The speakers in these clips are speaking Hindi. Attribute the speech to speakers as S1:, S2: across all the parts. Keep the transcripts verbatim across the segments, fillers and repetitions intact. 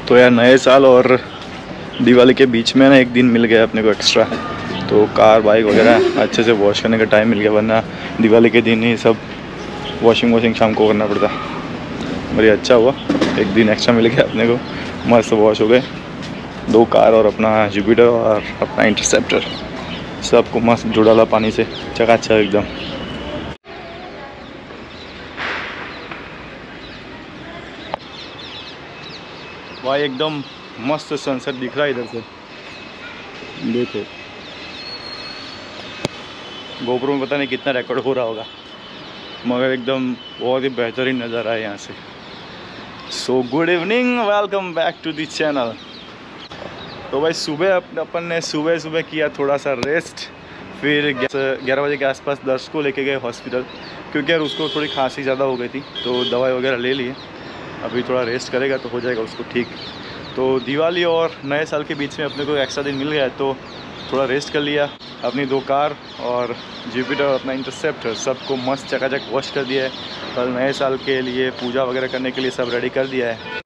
S1: तो यार नए साल और दिवाली के बीच में ना एक दिन मिल गया अपने को एक्स्ट्रा, तो कार बाइक वगैरह अच्छे से वॉश करने का टाइम मिल गया, वरना दिवाली के दिन ही सब वॉशिंग वॉशिंग शाम को करना पड़ता। बड़ी अच्छा हुआ एक दिन एक्स्ट्रा मिल गया अपने को, मस्त वॉश हो गए दो कार और अपना जुपिटर और अपना इंटरसेप्टर, सबको मस्त जुड़ाला पानी से चकाचक एकदम। भाई एकदम मस्त सनसेट दिख रहा है इधर से, देखो गोप्रो में पता नहीं कितना रिकॉर्ड हो रहा होगा, मगर एकदम बहुत ही बेहतरीन नज़ारा है यहाँ से। So good evening, welcome back to the channel. तो भाई सुबह अपन ने सुबह सुबह किया थोड़ा सा रेस्ट, फिर ग्यारह बजे के आसपास दर्श को लेके गए हॉस्पिटल, क्योंकि यार उसको थोड़ी खांसी ज़्यादा हो गई थी, तो दवाई वगैरह ले लिए, अभी थोड़ा रेस्ट करेगा तो हो जाएगा उसको ठीक। तो दिवाली और नए साल के बीच में अपने को एक्स्ट्रा दिन मिल गया है, तो थोड़ा रेस्ट कर लिया, अपनी दो कार और जुपिटर और अपना इंटरसेप्टर सबको मस्त चकाचक वॉश कर दिया है। कल नए साल के लिए पूजा वगैरह करने के लिए सब रेडी कर दिया है।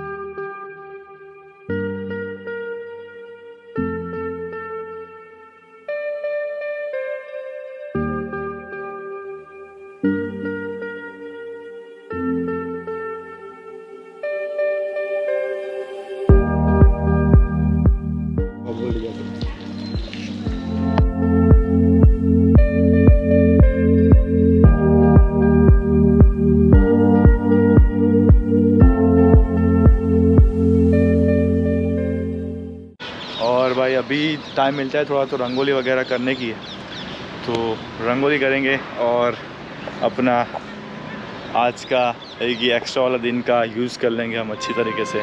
S1: और भाई अभी टाइम मिलता है थोड़ा तो रंगोली वगैरह करने की है, तो रंगोली करेंगे और अपना आज का एक ही एक्स्ट्रा वाला दिन का यूज़ कर लेंगे हम अच्छी तरीके से।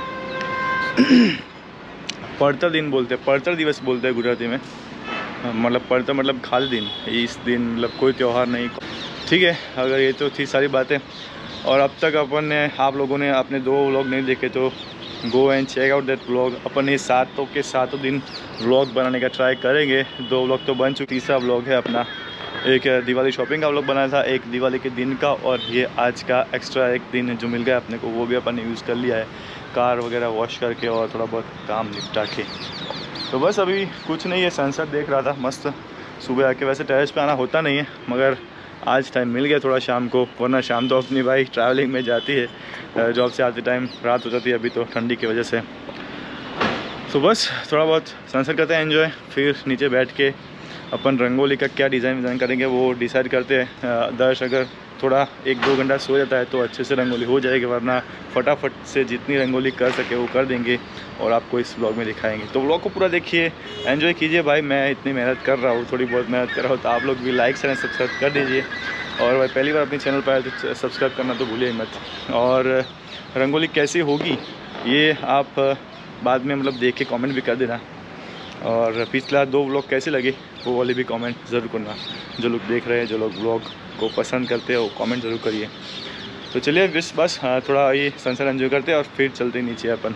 S1: पड़तर दिन बोलते हैं, पड़तर दिवस बोलते हैं गुजराती में, मतलब पड़तर मतलब खाली दिन, इस दिन मतलब कोई त्यौहार नहीं, ठीक है। अगर ये तो थी सारी बातें, और अब तक अपन ने आप लोगों ने अपने दो व्लॉग नहीं देखे तो go and check out that vlog. अपन ये सातों के सातों दिन व्लॉग बनाने का ट्राई करेंगे, दो व्लॉग तो बन चुके, तीसरा व्लॉग है अपना, एक दिवाली शॉपिंग का व्लॉग बनाया था, एक दिवाली के दिन का, और ये आज का एक्स्ट्रा एक दिन जो मिल गया अपने को वो भी अपन ने यूज़ कर लिया है, कार वगैरह वॉश करके और थोड़ा बहुत काम निपटा के। तो बस अभी कुछ नहीं है, सनसेट देख रहा था मस्त सुबह आके। वैसे टेरेस पे आना होता नहीं है, मगर आज टाइम मिल गया थोड़ा शाम को, वरना शाम तो अपनी भाई ट्रैवलिंग में जाती है, जॉब से आते टाइम रात हो जाती है, अभी तो ठंडी की वजह से। तो बस थोड़ा बहुत सनसेट करते हैं एंजॉय, फिर नीचे बैठ के अपन रंगोली का क्या डिज़ाइन डिज़ाइन करेंगे वो डिसाइड करते हैं। दर्श अगर थोड़ा एक दो घंटा सो जाता है तो अच्छे से रंगोली हो जाएगी, वरना फटाफट से जितनी रंगोली कर सके वो कर देंगे और आपको इस व्लॉग में दिखाएंगे। तो व्लॉग को पूरा देखिए, एंजॉय कीजिए। भाई मैं इतनी मेहनत कर रहा हूँ, थोड़ी बहुत मेहनत कर रहा हूँ, तो आप लोग भी लाइक शेयर सब्सक्राइब कर दीजिए, और भाई पहली बार अपने चैनल पर आए तो सब्सक्राइब करना तो भूलिए मत। और रंगोली कैसी होगी ये आप बाद में मतलब देख के कॉमेंट भी कर देना, और पिछला दो व्लॉग कैसे लगे वो वाले भी कमेंट ज़रूर करना। जो लोग देख रहे हैं, जो लोग व्लॉग को पसंद करते हैं वो कमेंट ज़रूर करिए। तो चलिए बस बस हाँ, थोड़ा ये सनसेट एंजॉय करते हैं और फिर चलते नीचे अपन।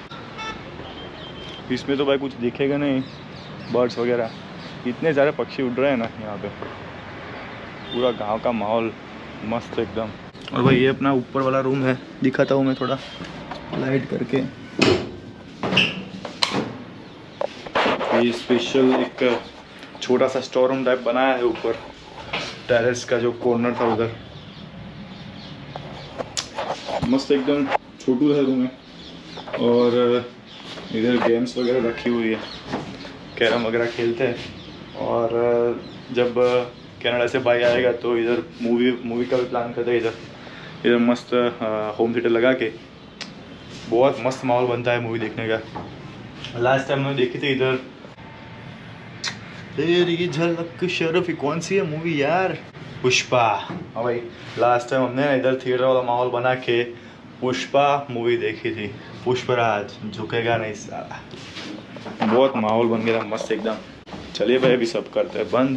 S1: इसमें तो भाई कुछ दिखेगा नहीं, बर्ड्स वगैरह, इतने ज़्यादा पक्षी उड़ रहे हैं ना यहाँ पे, पूरा गांव का माहौल मस्त एकदम। और भाई ये अपना ऊपर वाला रूम है, दिखाता हूँ मैं थोड़ा लाइट करके। ये स्पेशल एक छोटा सा स्टोर रूम टाइप बनाया है ऊपर, टेरेस का जो कॉर्नर था उधर, मस्त एकदम छोटू है रूम है। और इधर गेम्स वगैरह रखी हुई है, कैरम वगैरह खेलते हैं, और जब कनाडा से भाई आएगा तो इधर मूवी मूवी का भी प्लान करते हैं। इधर इधर मस्त होम थिएटर लगा के बहुत मस्त माहौल बनता है मूवी देखने का। लास्ट टाइम मैंने देखी थी इधर तेरी झलक शर्फी, कौन सी है मूवी यार, पुष्पा। हाँ भाई लास्ट टाइम हमने इधर थिएटर वाला माहौल बना के पुष्पा मूवी देखी थी, पुष्पराज झुकेगा नहीं साला, बहुत माहौल बन गया मस्त एकदम। चलिए भाई अभी सब करते हैं बंद।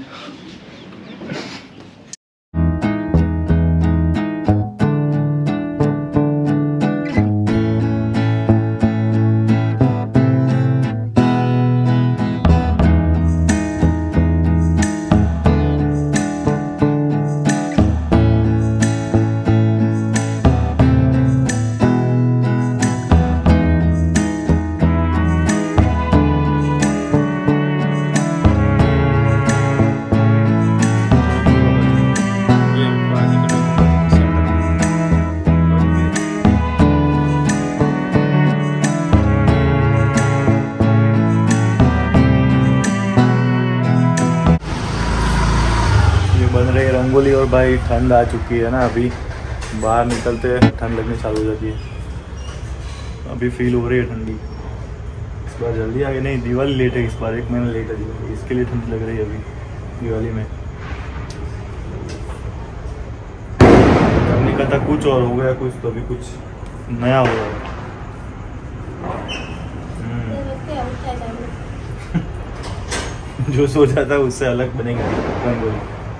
S1: रही है रंगोली। और भाई ठंड आ चुकी है ना, अभी बाहर निकलते ठंड लगनी चालू हो जाती है। अभी फील हो रही है ठंडी। इस बार जल्दी आ गई, नहीं दिवाली लेट है इस बार, एक महीना लेट है दिवाली, इसके लिए ठंड लग रही है अभी दिवाली में। हमने कहा था कुछ और हो गया कुछ, तो अभी कुछ नया हो रहा है। जो सोचा था उससे अलग बनेगा रंगोली।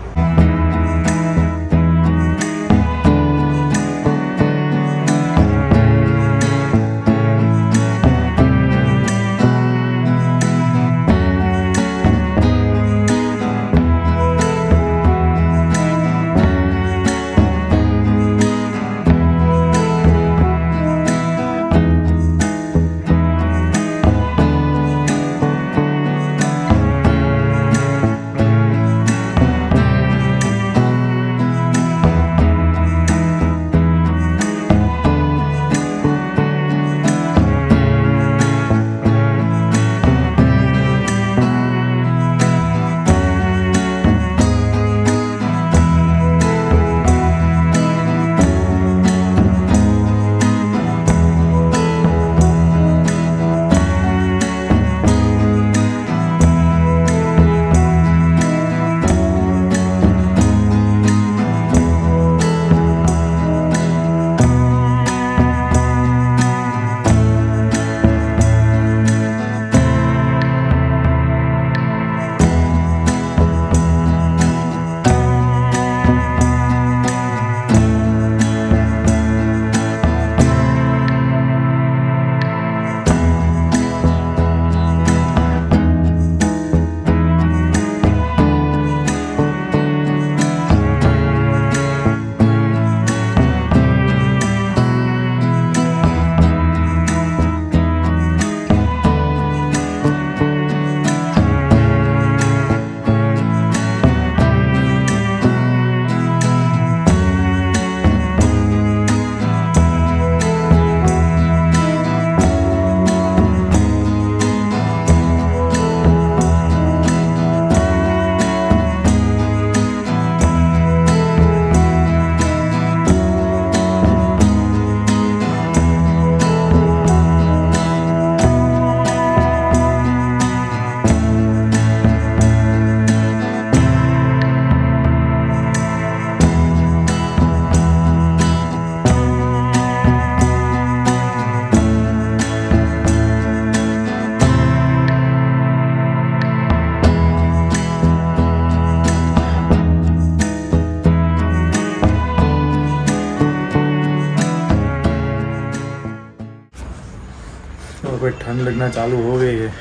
S2: पे ठंड लगना चालू हो गई है।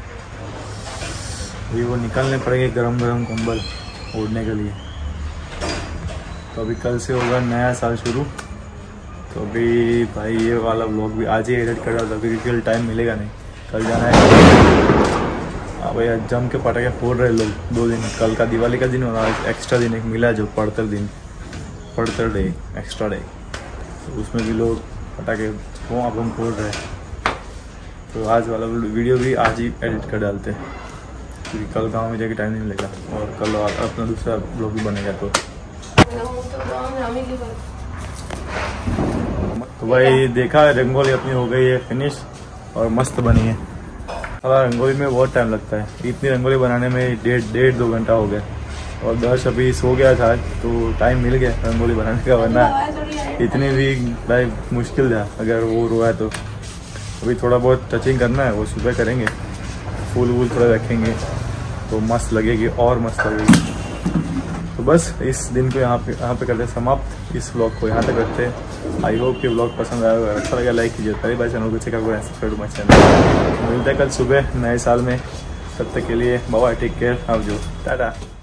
S2: अभी वो निकालने पड़ेंगे गरम गरम कंबल ओढ़ने के लिए। तो अभी कल से होगा नया साल शुरू। तो अभी भाई ये वाला व्लॉग भी आज ही एडिट कर रहा था क्योंकि टाइम मिलेगा नहीं, कल जाना है। हाँ भैया जम के पटाखे फोड़ रहे लोग दो दिन, कल का दिवाली का दिन और आज एक्स्ट्रा दिन एक मिला जो पड़तर दिन, पड़तर डे, एक्स्ट्रा डे, तो उसमें भी लोग पटाखे वो अब हम फोड़ रहे हैं। तो आज वाला वीडियो भी आज ही एडिट कर डालते हैं क्योंकि कल गांव में जाके टाइम नहीं मिलेगा और कल अपना दूसरा ब्लॉग भी बनेगा। तो तो भाई देखा रंगोली अपनी हो गई है फिनिश और मस्त बनी है। साला रंगोली में बहुत टाइम लगता है, इतनी रंगोली बनाने में डेढ़ डेढ़ दो घंटा हो गया और दर्श अभी सो गया था तो टाइम मिल गया रंगोली बनाने का, वरना इतनी भी भाई मुश्किल था अगर वो रोया तो। अभी थोड़ा बहुत टचिंग करना है, वो सुबह करेंगे, फूल वूल थोड़ा रखेंगे तो मस्त लगेगी और मस्त लगेगी। तो बस इस दिन को यहाँ पे यहाँ पे करते हैं समाप्त, इस व्लॉग को यहाँ तक करते हैं। आई होप कि व्लॉग पसंद आया होगा, अच्छा लगा लाइक कीजिए, पहली बार चैनल को चेक करो, सब्सक्राइब माय चैनल। मिलते हैं कल सुबह नए साल में, तब तक के लिए बाय, टेक केयर, आओ जो, टाटा।